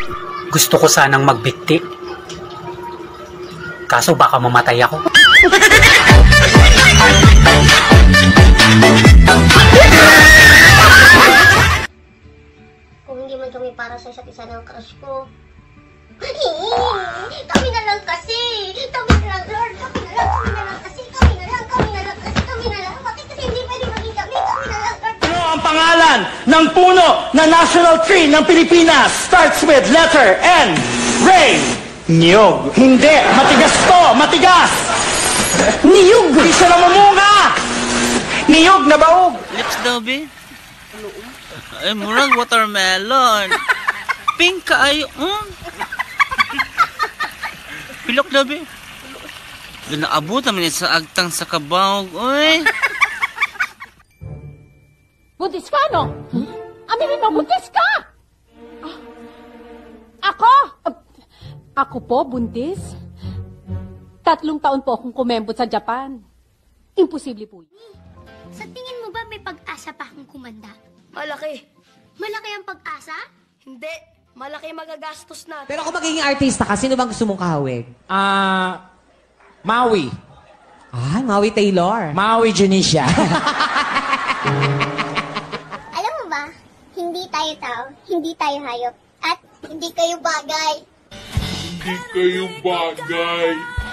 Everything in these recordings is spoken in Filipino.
Gusto ko sanang magbikti. Kaso baka mamatay ako. Kung hindi man kami para sa isa't isa ng crush ko. Kami na lang kasi. Kami na lang, Lord. Kami na lang kasi. Kami na lang kasi. Kami na lang. Bakit kasi hindi pwede maging kami? Kami na lang, Lord. Ano ang pangalan ng puno na national tree ng Pilipinas? Starts with letter N. Ray. Niyog. Hindi. Matigas to. Matigas. Niyog. Di siya namumunga. Niyog na baog. Lips daw, be? Ay, murag watermelon. Pink ka ay, Pilok daw, be? Ginaabot naman sa agtang sa kabawag, oy. Buntis ka, no? Aminin mo, buntis ka! Ako? Ako po, buntis? 3 taon po akong kumembot sa Japan. Imposible po yun. Sa tingin mo ba may pag-asa pa akong kumanda? Malaki. Malaki ang pag-asa? Hindi. Malaki magagastos natin. Pero kung magiging artista ka, sino bang gusto mong kahawig? Maui. Maui Taylor. Maui Janisha. Alam mo ba, hindi tayo tao, hindi tayo hayop, at hindi kayo bagay. Hindi kayo bagay.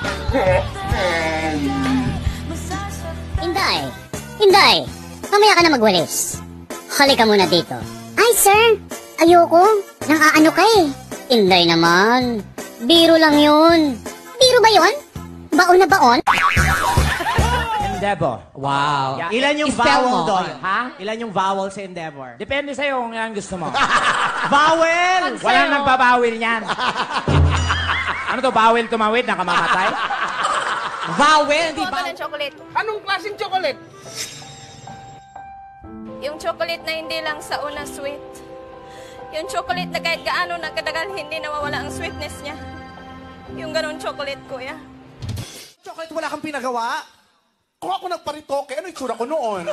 Inday! Inday! Mamaya ka na magwalis. Halika muna dito. Ay, sir! Ayoko. Nakaano ka eh. Inday naman. Biro lang yun. Biro ba yun? Baon na baon? Endeavor. Wow. Yeah. Ilan yung Spell vowel mo. doon? Ha? Ilan yung vowel sa endeavor? Depende sa'yo kung yan gusto mo. Vowel! Walang nagbabawil yan. Ano to, bawil tumawid, nakamamatay? Vowel, di ba? ng chocolate. Anong klaseng chocolate? Yung chocolate na hindi lang sa una sweet. Yung chocolate na kahit gaano nagkadagal, hindi nawawala ang sweetness niya. Yung ganun chocolate, kuya. Chocolate wala kang pinagawa? Kung ako nagparitoke, ano itsura ko noon?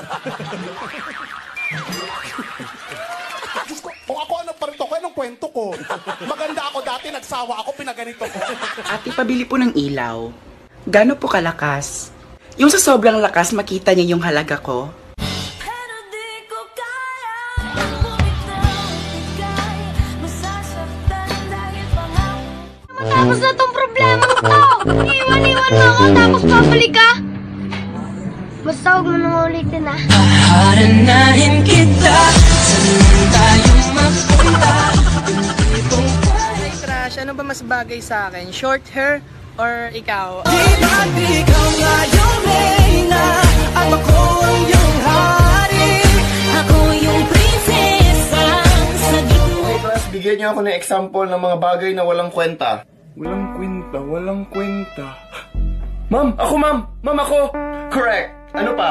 Diyos ko, kung ako ang nagparitoke, anong kwento ko? Maganda ako dati, nagsawa ako, pinaganito ko. Ate, pabili po ng ilaw. Gano po kalakas? Yung sa sobrang lakas, makita niya yung halaga ko. Matapos na tong problema ko! Iwan-iwan mo ako tapos babalik ka! Basta huwag mo nang ulitin ah. Haranahin kita, saan tayo magpunta? Hey, Crush, ano ba mas bagay sa akin? Short hair or ikaw? Di ba't ikaw nga yung reyna at ako ang iyong hari? Ako yung prinsesa sa gitna. Hey, class, bigyan niyo ako ng example ng mga bagay na walang kwenta. Walang kwenta, walang kwenta. Ma'am! Ako, ma'am! Ma'am, ako! Correct! Ano pa?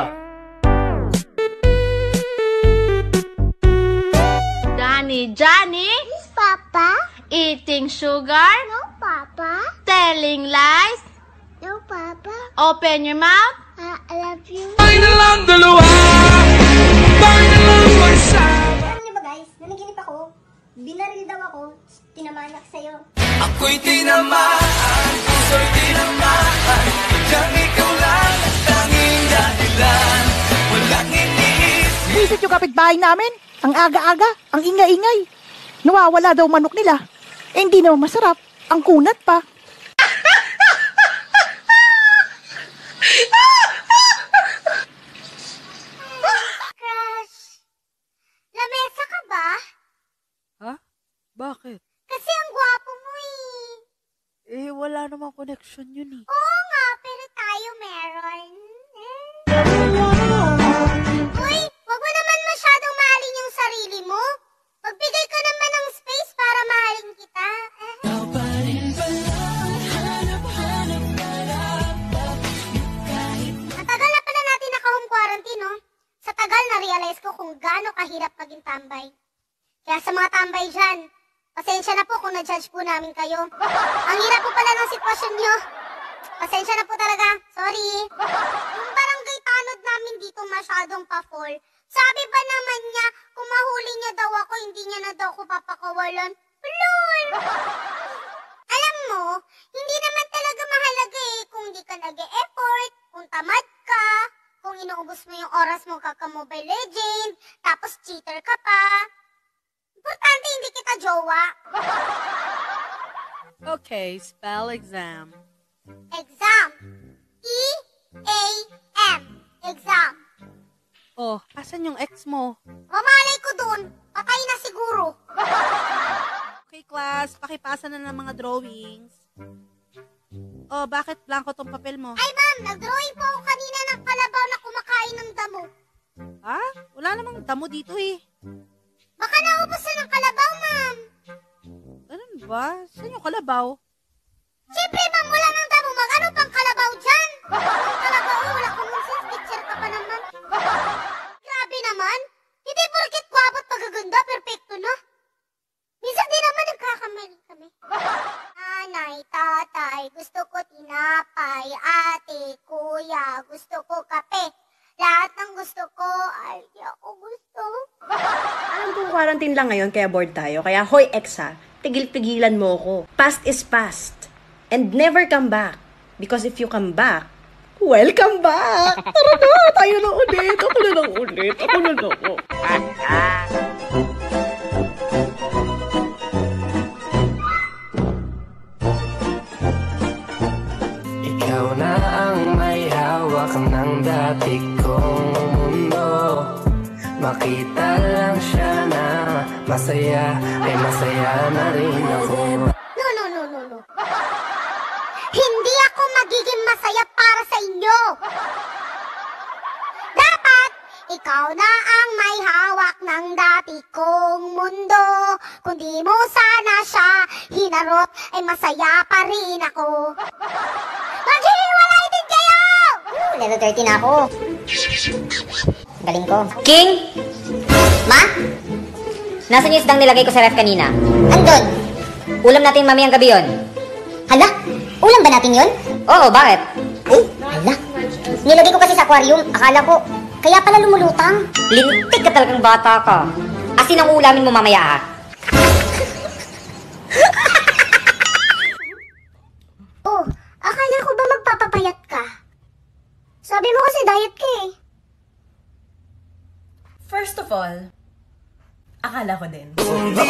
Johnny? Yes, Papa? Eating sugar? No, Papa? Telling lies? No, Papa? Open your mouth? I love you. Tayo na lang dalawa, tayo na lang mag-isa. Alam niyo ba guys, nanaginip ako. Binaril daw ako, tinamaan ako sa'yo. Ako'y tinamaan, puso'y tinamaan, hanggang ikaw lang ang tanging dahilan. Walang iniisip. Visit yung kapitbahay namin. Ang aga-aga, ang ingay-ingay. Nawawala daw manok nila. Eh, hindi naman masarap. Ang kunat pa. Crush, lamesa ka ba? Ha? Bakit? Kasi ang gwapo mo eh. Eh, wala namang connection yun eh. Oo nga, pero tayo meron. Uy, wag mo naman masyadong mahalin yung sarili mo. Magbigay ka naman ng space para mahalin kita. Matagal na pala natin naka-home quarantine, no? Sa tagal, na-realize ko kung gaano kahirap maging tambay. Kaya sa mga tambay dyan, pasensya na po kung na-judge po namin kayo. Ang hirap po pala ng sitwasyon nyo. Pasensya na po talaga. Sorry. Yung barangay tanod namin dito masyadong pa-fall. Sabi ba naman niya, kung mahuli niya daw ako, hindi niya na daw ako papakawalan. Lol! Tapos mukha ka Mobile Legend, tapos cheater ka pa. Importante hindi kita jowa. Okay, spell exam. Exam. E-A-M. Exam. Oh, asan yung ex mo? Mamalay ko dun. Patay na siguro. Okay, class, pakipasa na ng mga drawings. Oh, bakit blanco tong papel mo? Ay, ma'am, nag-drawing po ako kanina ng kalabaw na kumakain ng damo. Ha? Wala namang damo dito eh. Baka naubos na ng kalabaw, ma'am. Ganun ba? Saan yung kalabaw? Siyempre, ma'am, wala ng damo. Mag-ano pang kalabaw dyan? Ang kalabaw, wala kong nonsense. Teacher ka pa naman. Grabe naman. Hindi porket kwaba't pagaganda, perfecto na. Minsan din naman nagkakamali kami. Nanay, tatay, gusto ko tinapay. Ate, kuya, gusto ko kape. Lahat ng gusto ko, ay, di ako gusto. Alam kong quarantine lang ngayon kaya bored tayo. Kaya hoy exa, tigil-tigilan mo ko. Past is past. And never come back. Because if you come back, welcome back! Tara na, tayo na ulit. Ako na lang ulit. Ako na lang. Ikaw na ang may hawak ng dati kong mundo. Makita lang siya na masaya, ay masaya na rin ako. No. Hindi ako magiging masaya para sa inyo. Dapat, ikaw na ang may hawak ng dati kong mundo. Kung di mo sana siya hinarot, ay masaya pa rin ako. Maghihiwalay din kayo! Level 30 na ako. Galing ko. King! Ma? Nasaan yung isdang nilagay ko sa ref kanina? Andun. Ulam natin mamayang gabi yun. Hala, ulam ba natin yun? Oo, bakit? Hala, nilagay ko kasi sa aquarium. Akala ko, kaya pala lumulutang. Lintik ka talagang bata ka. Asin ang ulamin mo mamaya ah. Oh, akala ko ba magpapapayat ka? Sabi mo kasi diet ka eh. First of all, akala ko din.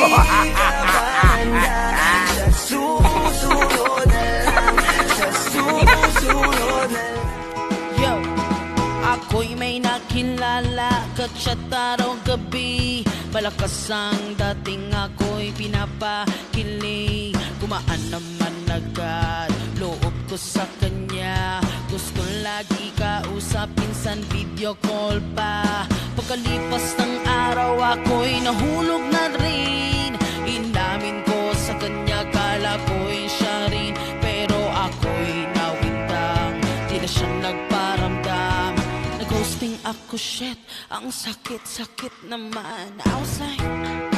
Yo, ako'y may nakilala, kachat araw gabi. Malakas ang dating ako'y pinapakilig. Kumaan naman agad, loob ko sa kanya. Gusto lagi kausap, pinsan video call pa. Pagkalipas ng araw ako'y nahulog na rin. Inamin ko sa kanya, kala ko'y siya rin. Pero ako'y nawindang, di na siya nagparamdam. Nag-ghosting ako, shit, ang sakit-sakit naman. I was like